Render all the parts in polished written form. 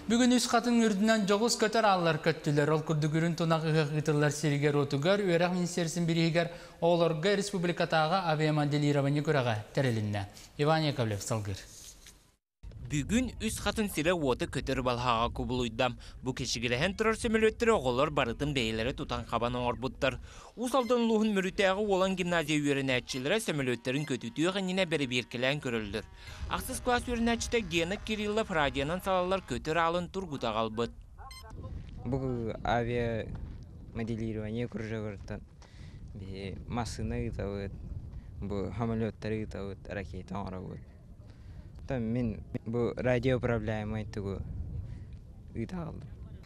Бүгін үс қатын үрдінен жоғыз көтер алылар көттілер. Ол күрдігірін тұнақығы ғытырлар серігер отугар, өрақ министерсін бірігер оларға республикатаға авиамоделирование көраға тәрелінне. Иван Яковлев салғыр. Бүгін үс қатын сире оты көтер балхаға көбілуйдам. Бұ кешігірәхен тұрар сөмелеттері оғылар барытын бейлері тұтан қабан оңыр бұттар. Усалдан лұғын мүрітәғі olan гимназия үйерін әтчілері сөмелеттерін көтітуі ғыніне бәрі беркелән көрілдір. Ақсыз класс үйерін әтчіті Гена Кириллов радионан салалар көтер алын тұрғыта қалбыд. Бұл авиамоделирование күржігіртін. Масына ұйтауыд, бұл хамалеттері ұйтауыд, ракета оңырауыд. Мен бұл радио проблема айтығы ұйта қалдым.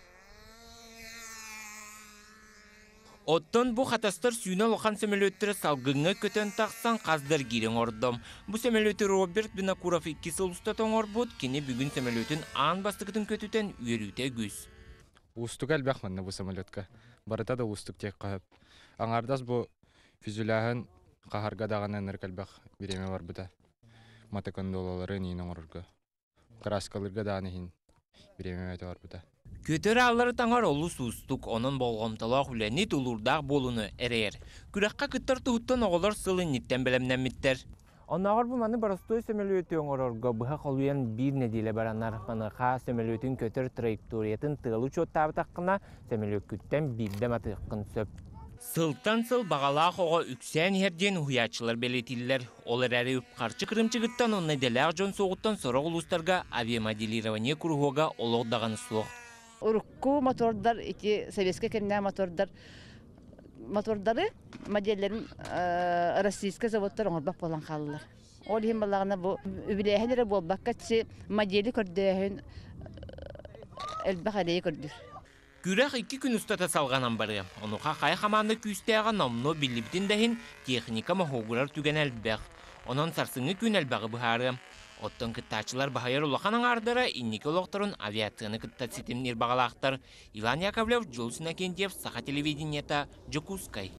Оттон бұ қатастар сүйіне лоқан сөмелеттері салғыңы көтен тақсан қаздар керен ордым. Бұ сөмелеті Роберт Бинакуров 2 сыл ұстатың орбуд, кені бүгін сөмелетін аң бастықытын көтітен үйеріуте күз. Устук әлбәқмінні бұ сөмелетке. Барыта да устук тек қағып. Аңардас бұ фюзеляғын қағарға дағанын әркәлбәқ береме бар бұда. Матакондолалары нейін оңырға. Краскалырға дағанығын береме мәті бар бұда. Көтері алары таңар олу суыстық, оның болғымталақ үләні тұлырдақ болуны әрер. Күрәққа күттар тұғыттан оғылар сылын ниттен бәлемнәмметтер. Онағыр бұл маны барастой сөмелөті оңырға бұға қолуян бір неделе баранар маныға сөмелөтін көтер траекториятын тығылу чоттабы таққына сөмелөт күттен бірдем атыққын сөп. Сылтан сыл бағалақ оға үксән ерден ұятшылар бәлетілілер. Олар әрі үп қарчы кірімчігіттен оны дәләқ жон соғыттан сорақ ұлыстарға авиамоделирование күрғуға олығдағаны соқ. Урукку мотордар, эти советские кенне мотордары моделлерин российский заводтар оңорбак болан қалылар. Ол хим балағына бұл үбіләйхелері болбаққатсы модели көрдіғін әлбақ әлейі көрдір. Күрәқ 2 күн ұстата салғанан бары. Онуға қай қаманды күстәға намно білібітін дәхін техника махоғырар түген әлбәқ. Онын сарсыңы күн әлбәғі бұхары. Оттон кыттачылар бахайыр улақанын ардыра иннеке олықтырын авиацияны кыттат сетімнер бағалақтыр. Иван Яковлев, Жолсына Кентьев, Саха телевидениета, Жокускай.